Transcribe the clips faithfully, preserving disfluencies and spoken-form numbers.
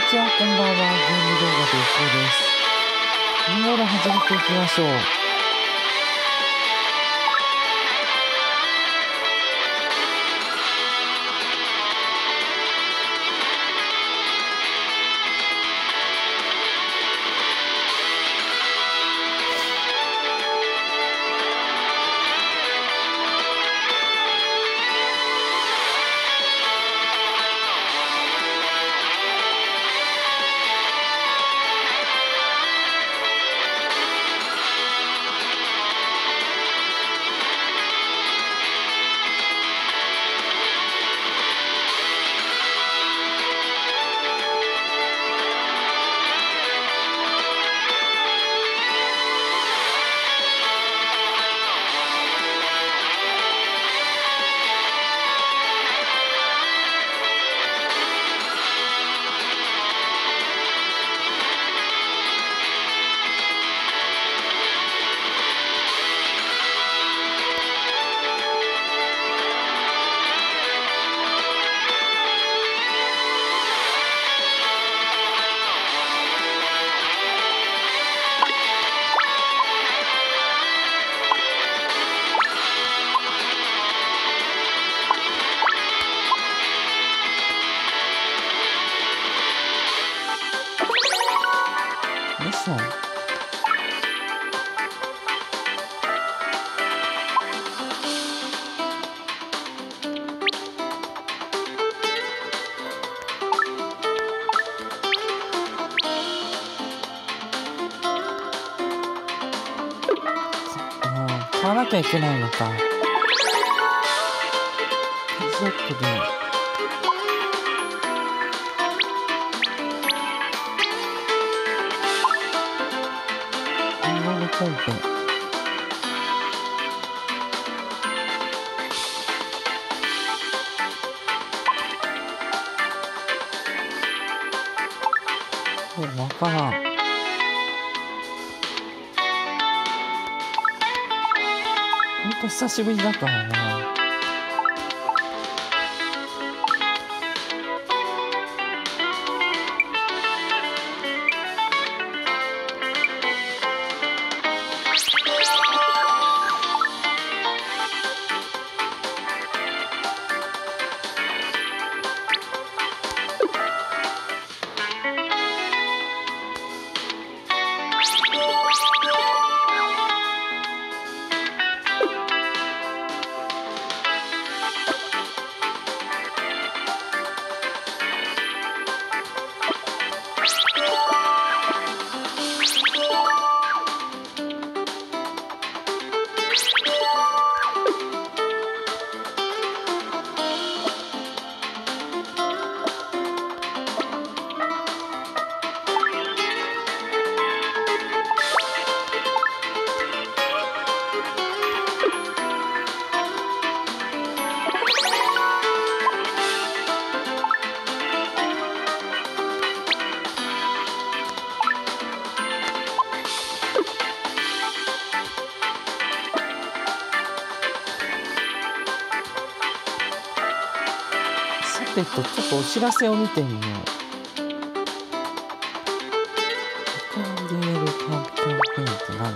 ちは、こんばんは。ゲーム動画でいっこうです。いろいろ始めていきましょう。よいしょ。買わなきゃいけないのか。ショップでリンゴのコンペ。これわからん。ほんと久しぶりだからな。ちょっとお知らせを見てみよう。この ディーエル キャンペーンって何？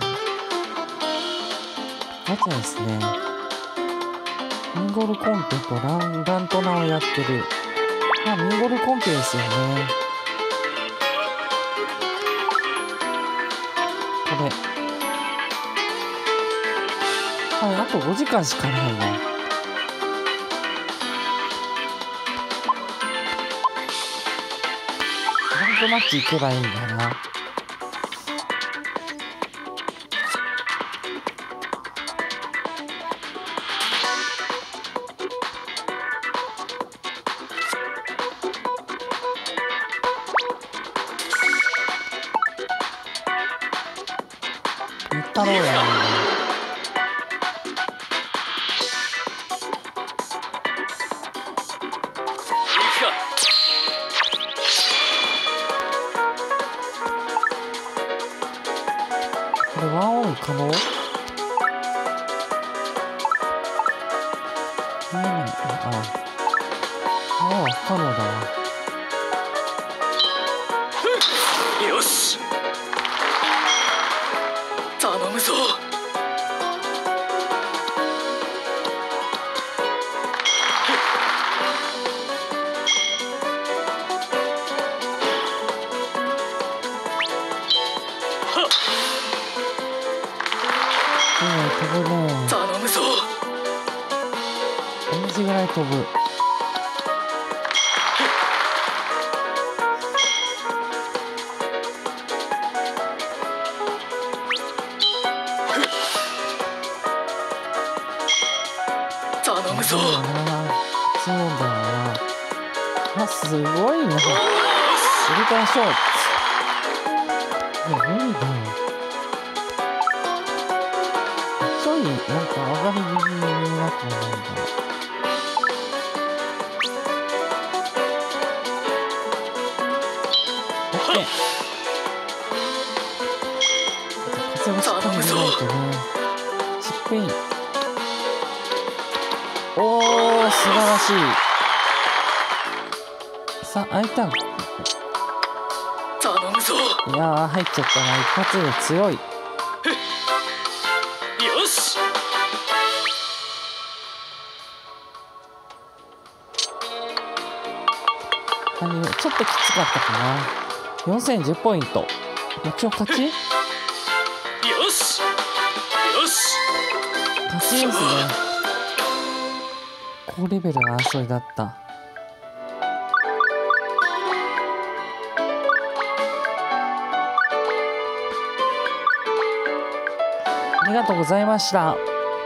ガチャですね。ミンゴルコンペとランラントナをやってる。あ、ミンゴルコンペですよね。これ。はい、あとごじかんしかないね。ランクマッチ行けばいいんだな。行ったろうや。これワンオン可能？見えない。ああ。ああ、不可能だわ。 よし頼むぞ。 いいね、飛ぶね。 頼むぞ。 同じぐらい飛ぶ。 頼むぞ。 そうだな。そうだな。あ、すごいな。ウルトラショーツ。いや、無理だよ。ちょい、なんか上がり気味になくもないんだ。オッケー。風をしっかり入れないとね。チップイン。おー、素晴らしい。さあ、開いた。 頼むぞ。 いやー、入っちゃったな。一発で強い。 よし。 ちょっときつかったかな。よんせんじゅうポイント。一応勝ち？ よし。よし。 勝ちですね。高レベルの争いだった。ありがとうございました。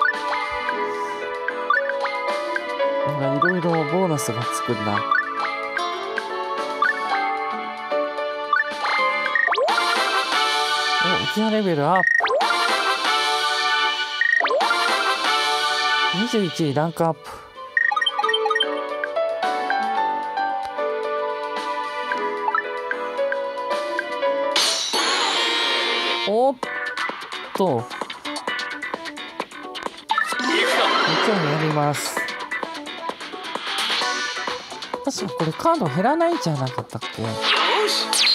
なんかいろいろボーナスがつくんだ。お、いきなりレベルアップ。にじゅういちいランクアップ。おっと。一応やります。確かこれカード減らないんじゃなかったっけ？ よし。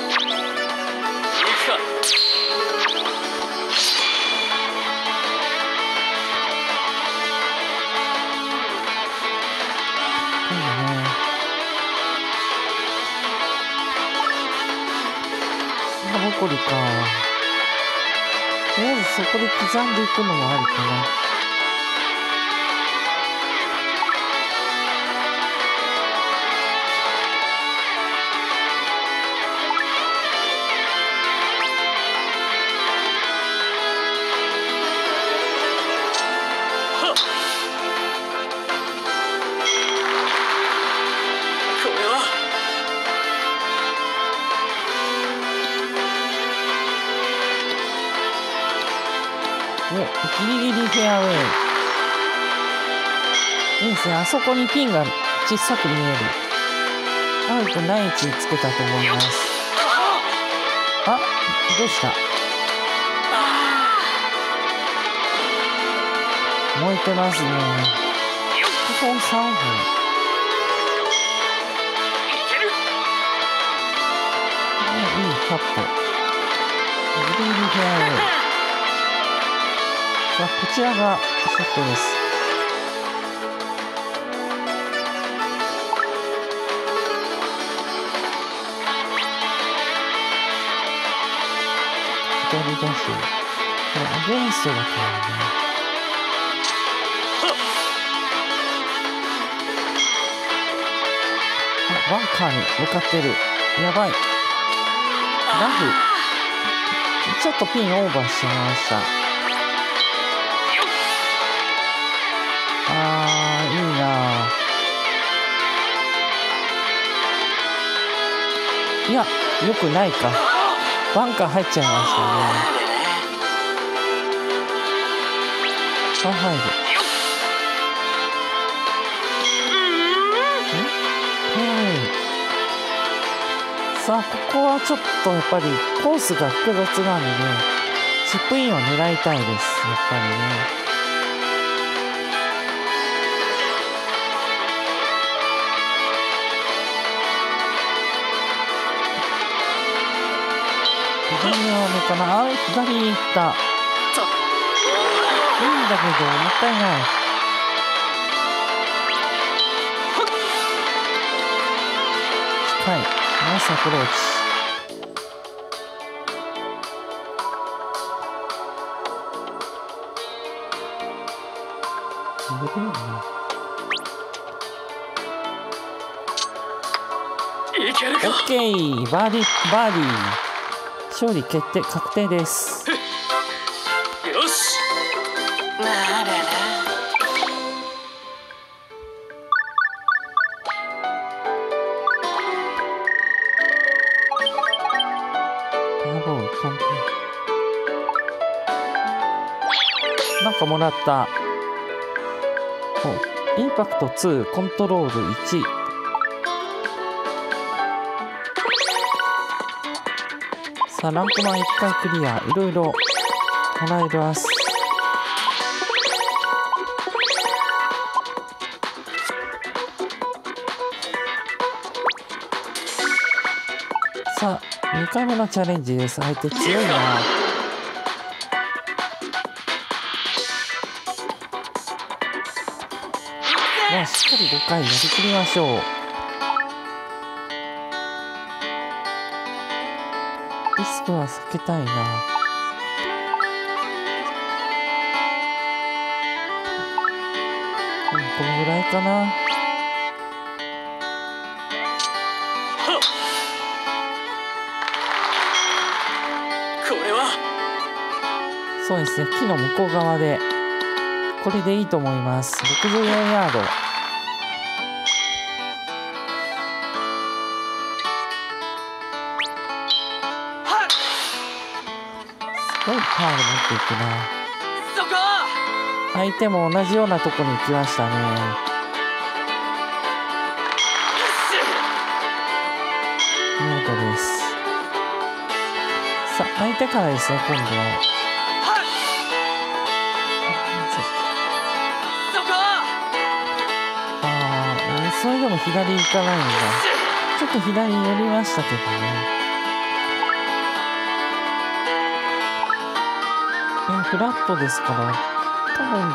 残りか。とりあえずそこで刻んでいくのもありかな。お、ギリギリフェアウェイ。いいですね。あそこにピンが小さく見える。あるくない位置につけたと思います。あ、どうした？燃えてますね。ここさんぼん。いいカット。ギリギリフェアウェイ。さあ、こちらがショットです。左出し。これアゲンストだからね。あ、バンカーに向かってる。やばい。ラフ。ちょっとピンオーバーしちゃいました。あー、いいなー。いや、よくないか。バンカー入っちゃいましたね。パー入る。さあ、ここはちょっとやっぱりコースが複雑なので、チップインを狙いたいです。やっぱりね。 かな。あ、左に行った。いいんだけどもったいない。近い。ナイスアプローチ。オッケー、バーディーバーディー、勝利決定確定です。 よし。ならな。 パーボール完璧。なんかもらった。インパクトに、コントロールいち。さあランクマンいっかいクリア。いろいろもらえます。さあにかいめのチャレンジです。相手強いな。まあしっかりごかいやりきりましょう。リスクは避けたいな。うん、このぐらいかな。 これはそうですね、木の向こう側でこれでいいと思います。ろくじゅうよんヤード。すごいパワーで持っていくな。 そこ。 相手も同じようなとこに行きましたね。見事です。さあ相手からですね、今度は。ああ、それでも左行かないんだ。ちょっと左に寄りましたけどね。フラットですから、多分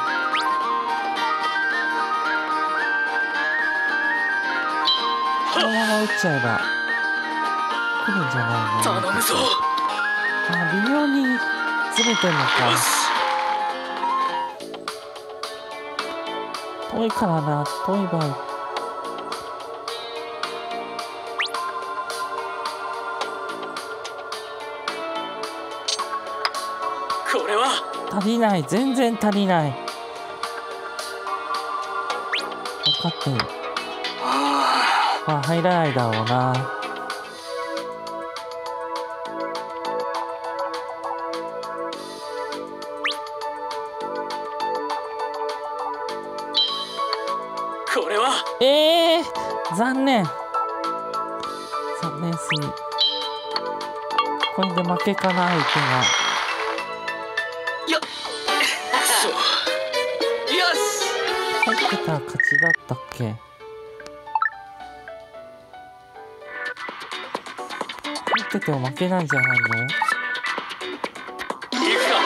このまま打っちゃえば来るんじゃないの。 頼むぞ。 あ、微妙にずれてんのか。遠いからな、遠い場合。 これは足りない、全然足りない。分かってる。まあ入らないだろうな。 これはええー、残念残念すぎ。これで負けかな、相手が。 よっそうよし。 入ってたら勝ちだったっけ。入ってても負けなんじゃないの。 行くか。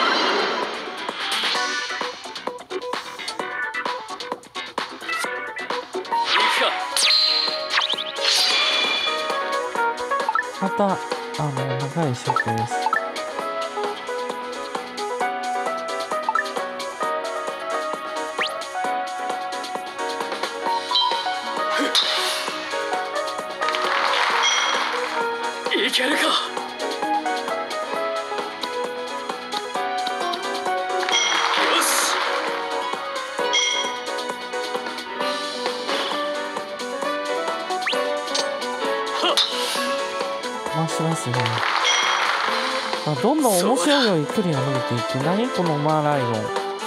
またあの長いショットです。 いけるか。よし。 回しますね。あ、どんどん面白いように距離が伸びていく。何このマーライオン。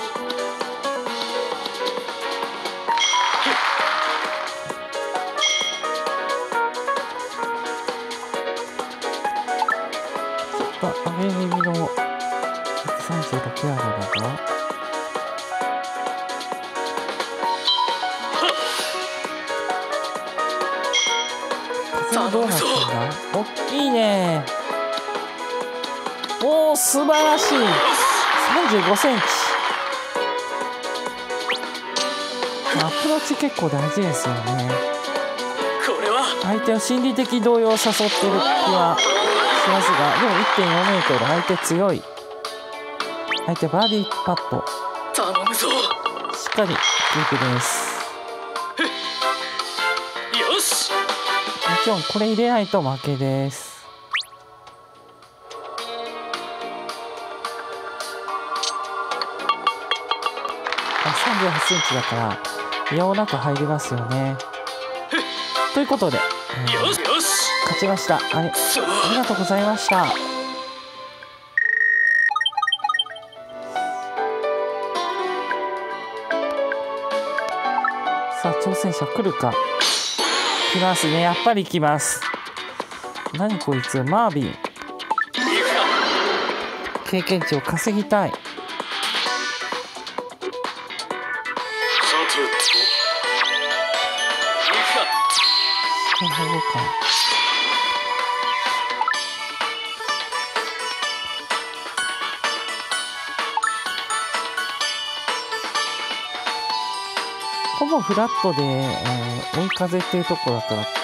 ちょっと上げ気味のひゃくさんじゅうろくヤードだが、風はどうなってんだ。おっいいね。 おお、素晴らしい。さんじゅうごセンチ。アプローチ結構大事ですよね。 これは相手を心理的動揺を誘ってる気はしますが、でも いってんよんメートル、相手強い。相手バーディーパット。 頼むぞ。 しっかりキープです。 よし。 もちろんこれ入れないと負けです。さんじゅうはちセンチだからいやおなく入りますよね。ということで、えー、 よしよし勝ちました。あれ、ありがとうございました。さあ挑戦者来るか。来ますね、やっぱり来ます。何こいつ、マービン。経験値を稼ぎたい。なるほどか。ほぼフラットで、えー、追い風っていうところだから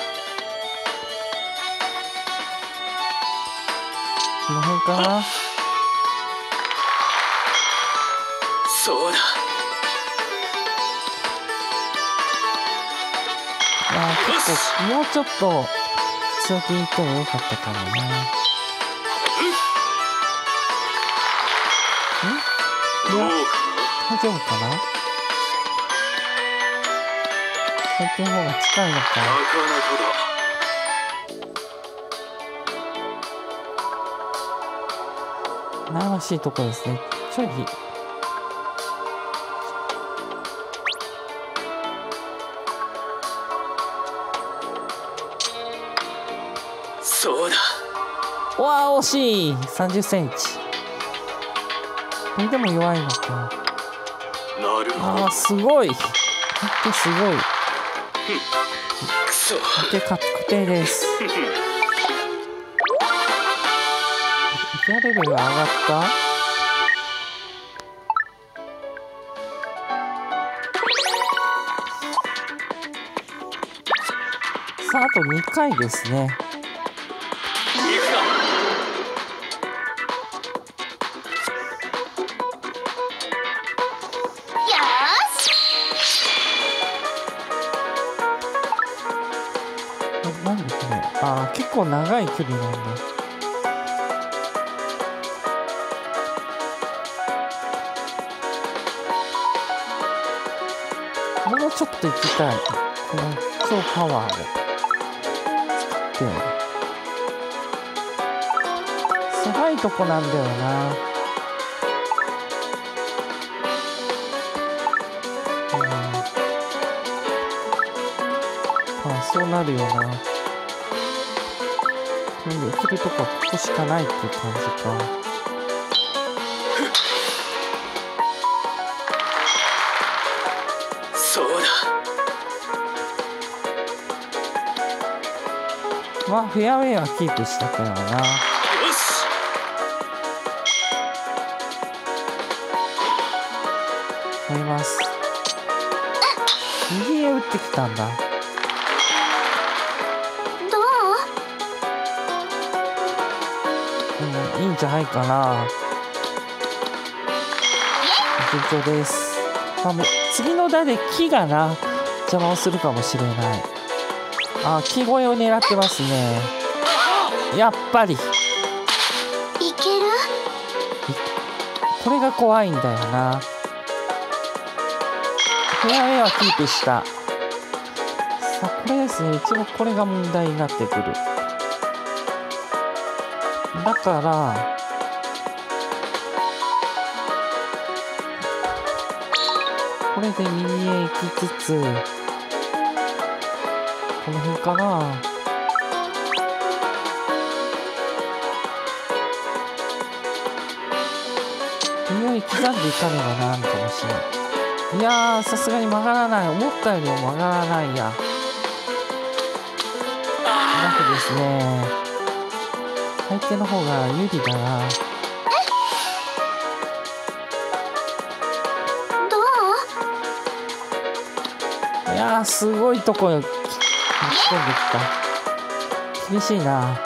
この辺かな。 そうだ。 あー結構もうちょっと強気にいってもよかったかもな。んいや大丈夫かな。回転の方が近いのか。悩ましいところですね。ちょいそうだ。 うわー惜しい。さんじゅっセンチ。これでも弱いのか。 なるほど。 あーすごい。相手すごい。 くそ。 相手確定です。ギアレベル上がった。さああとにかいですね。なんでこれ、あー結構長い距離なんだ。もうちょっと行きたい。この超パワーを使って狭いとこなんだよな。うんああそうなるよな。なんで行けるとこはここしかないっていう感じか。 そうだ。 まあフェアウェイはキープしたからな。 よし。 思います。右へ打ってきたんだ。 どう？ うん、いいんじゃないかな。順調です。まあ、もう次の打で木がな邪魔をするかもしれない。あ、木越えを狙ってますね。やっぱりいける？ これが怖いんだよな。フェアウェイはキープした。さあこれですね、一応これが問題になってくる。だからこれで右へ行きつつこの辺かな。右へ刻んでいかねばならんかもしれない。いやーさすがに曲がらない。思ったよりも曲がらないや。ラフですね。相手の方が有利だな。 やー、すごいとこに突っ込んできた。厳しいな。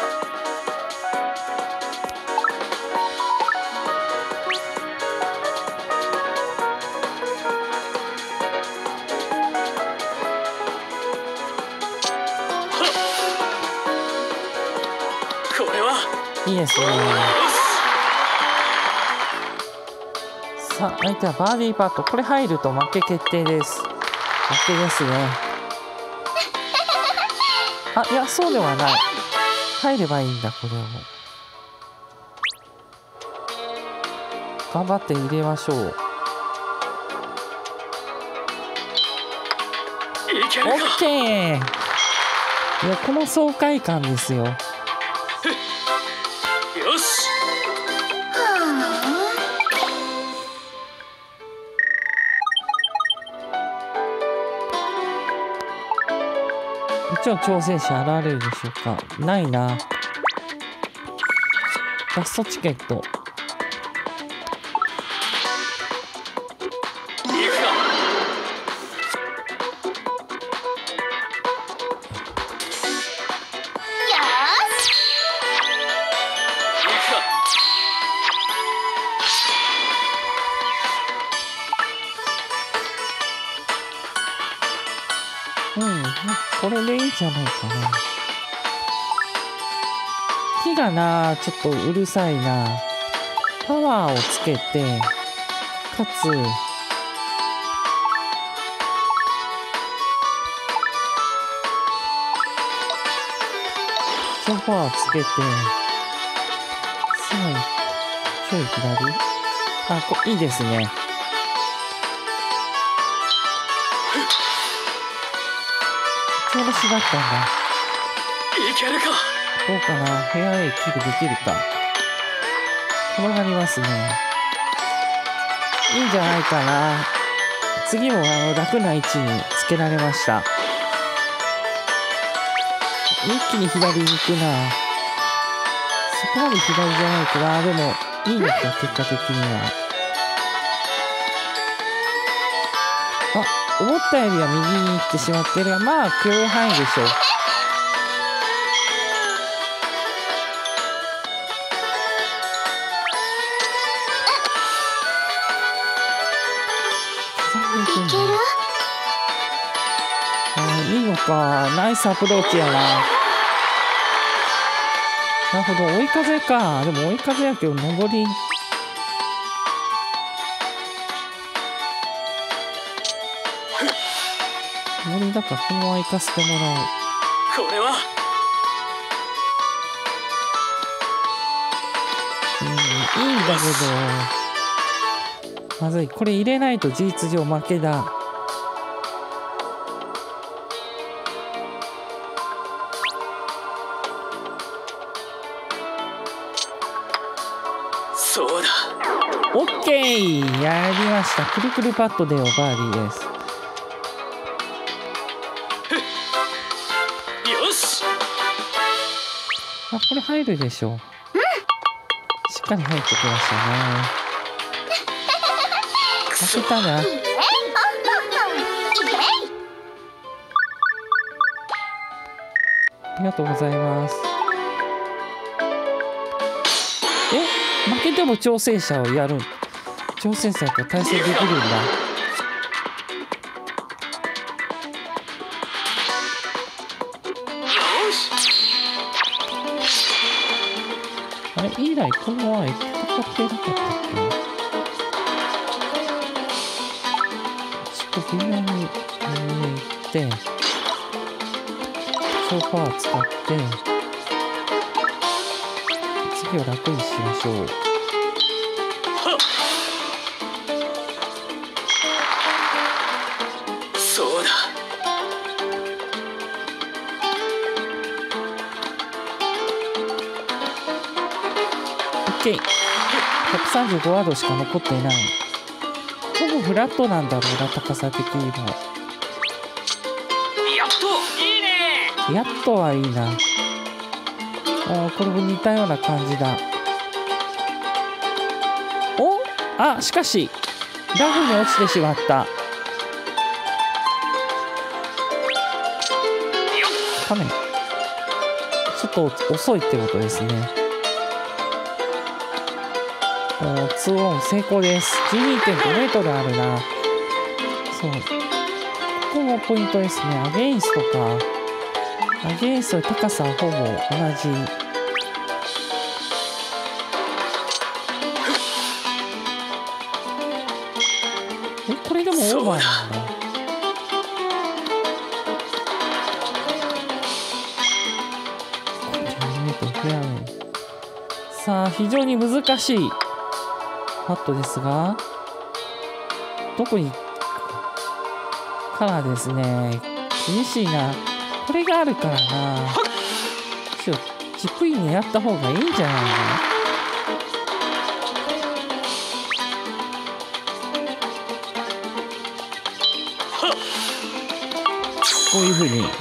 これはいいですね。さあ、相手はバーディーパット。これ入ると負け決定です。負けですね。あ、いや、そうではない。入ればいいんだ、これを。頑張って入れましょう。 いけるか。 オッケー。いや、この爽快感ですよ。 よし。 一応挑戦者現れるでしょうか。ないな。ラストチケット。 行くか。 うん、これでいいんじゃないかな。木がな、ちょっとうるさいな。パワーをつけて、かつ、ソファーつけて、さあ、ちょい左。あ、こいいですね。ちょうど縛ったんだ。 いけるか。 どうかな。フェアウェイキープできるか。転がりますね。いいんじゃないかな。次もあの楽な位置につけられました。一気に左に行くな。そこまで左じゃないかな。でもいいのか、結果的には。あ、思ったよりは右に行ってしまってるが、まあ許容範囲でしょう。いける？あ、いいのか。ナイスアプローチやな。なるほど、追い風か。でも追い風やけど上り。上りだからこのまま行かせてもらおう。 これはうん、いいんだけどまずい。これ入れないと事実上負けだ。 そうだ。 オッケー、やりました。くるくるパッドでオバーディーです。 よし。 あ、これ入るでしょう。うん、しっかり入ってきましたね。負けたな。ありがとうございます。え、負けても挑戦者をやる。挑戦者と対戦できるんだ。あれ、以来この前戦ってなかったっけ？ちょっと微妙に上に行って、ソファー使って、次を楽にしましょう。 そうだ。 オッケー。ひゃくさんじゅうごワードしか残っていない。ほぼフラットなんだろうな、高さ的にも。 やっといいね。 やっとはいいな。あ、これも似たような感じだ。お、あ、しかしラフに落ちてしまった。 画面ちょっと遅いってことですね。おー、ツーオン成功です。 じゅうにてんごメートルあるな。そう、ここもポイントですね。アゲインストか。アゲインスト高さはほぼ同じ。え、これでもオーバーなんだ。さあ、非常に難しいパットですが、どこにからですね。厳しいな。これがあるからな。ちょチップインにやった方がいいんじゃないの。こういうふうに。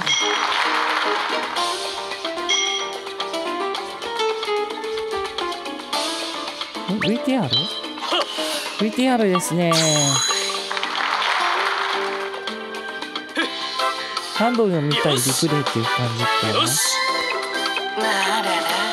ブイティーアール？ ブイティーアール ですね。何度でも見たいリプレイっていう感じかな。 よし。ならら。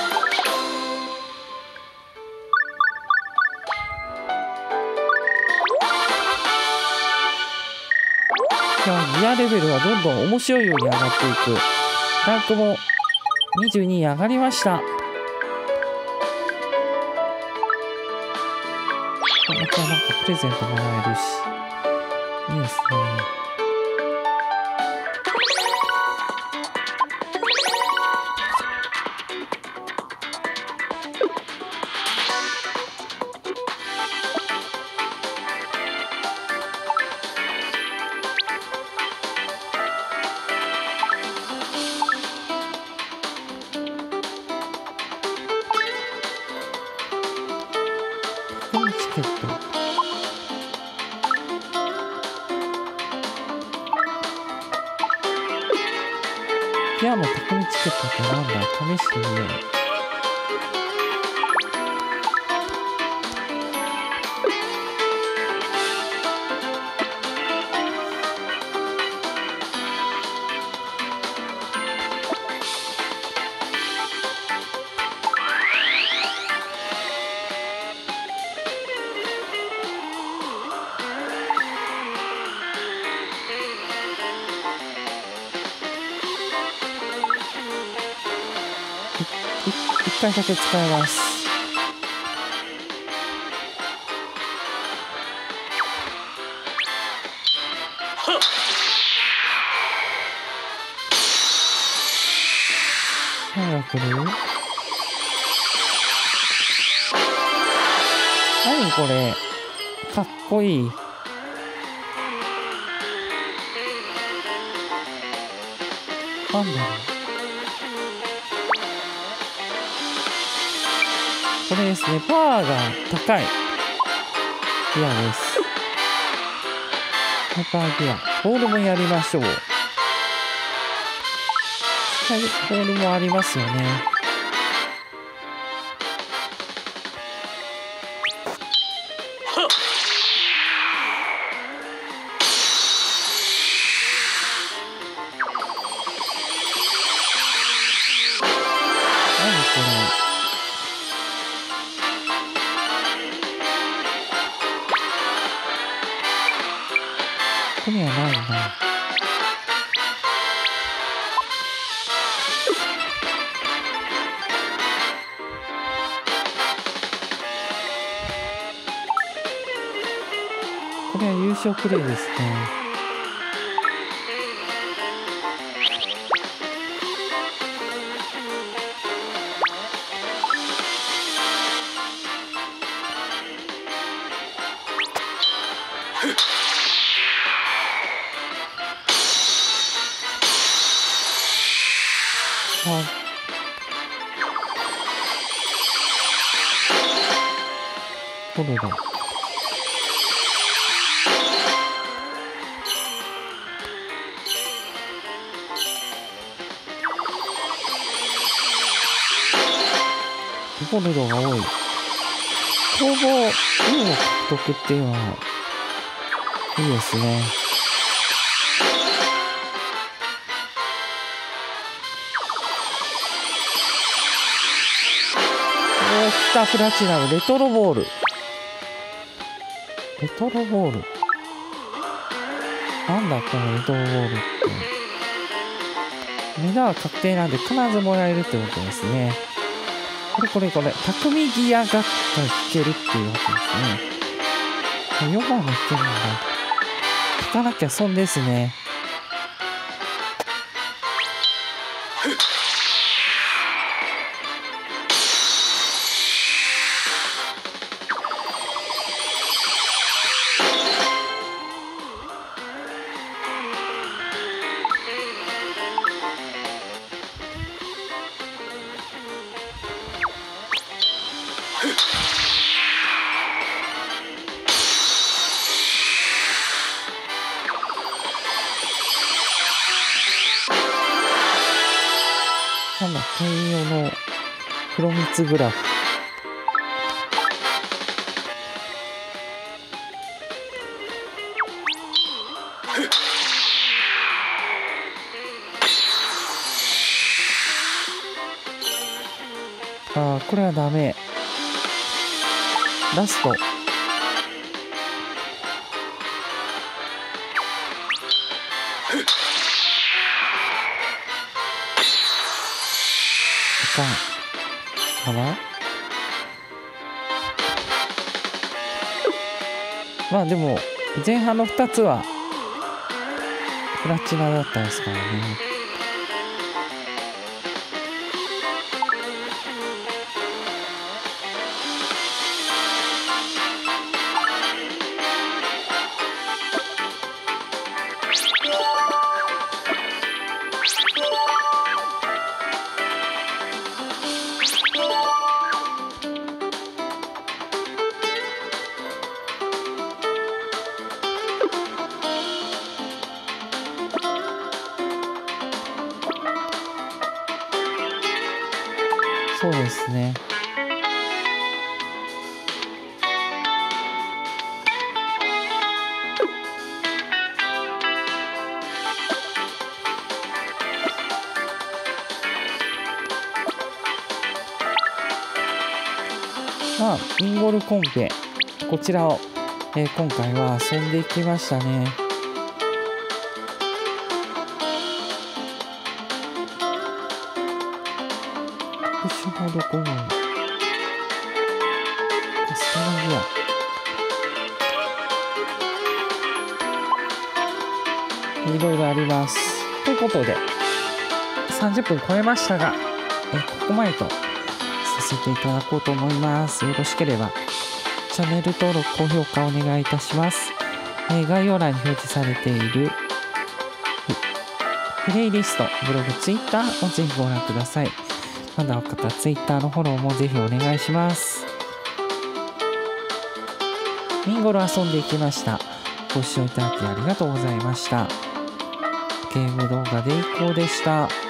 ギアレベルはどんどん面白いように上がっていく。ランクもにじゅうに上がりました。またなんかプレゼントもらえるしいいですね。チケット。ピアノ匠チケットってなんだ？試してみよう。一回だけ使えます。何が来る？何これ？かっこいい。なんだろう。これですね、パワーが高いギアです。ハイパーギア、ボールもやりましょう。はい、ボールもありますよね。何これ？ここにはないな。これは優勝プレイですね。あ、これだ。ゴールドが多い。攻防運を獲得っていうのはいいですね。 タープラチナムレトロボール。レトロボール。なんだこのレトロボールって。メダル確定なんで必ずもらえるってことですね。これこれこれ。匠ギアガッタ弾けるっていうわけですね。よんばんも弾けるんだ。弾かなきゃ損ですね。なんだ、専用の黒蜜グラフ。ああ、これはダメ。ラスト。かな。まあでも前半のふたつはプラチナだったですからね。そうですね。まあミンゴルコンペ、こちらを、えー、今回は遊んできましたね。特殊モードごまい、カスタムギア、いろいろあります。ということでさんじゅっぷん超えましたが、えー、ここまでとさせていただこうと思います。よろしければチャンネル登録、高評価お願いいたします。えー、概要欄に表示されているプレイリスト、ブログ、ツイッターをぜひご覧ください。まだの方、ツイッターのフォローもぜひお願いします。ミンゴル遊んでいきました。ご視聴いただきありがとうございました。ゲーム動画でいこうでした。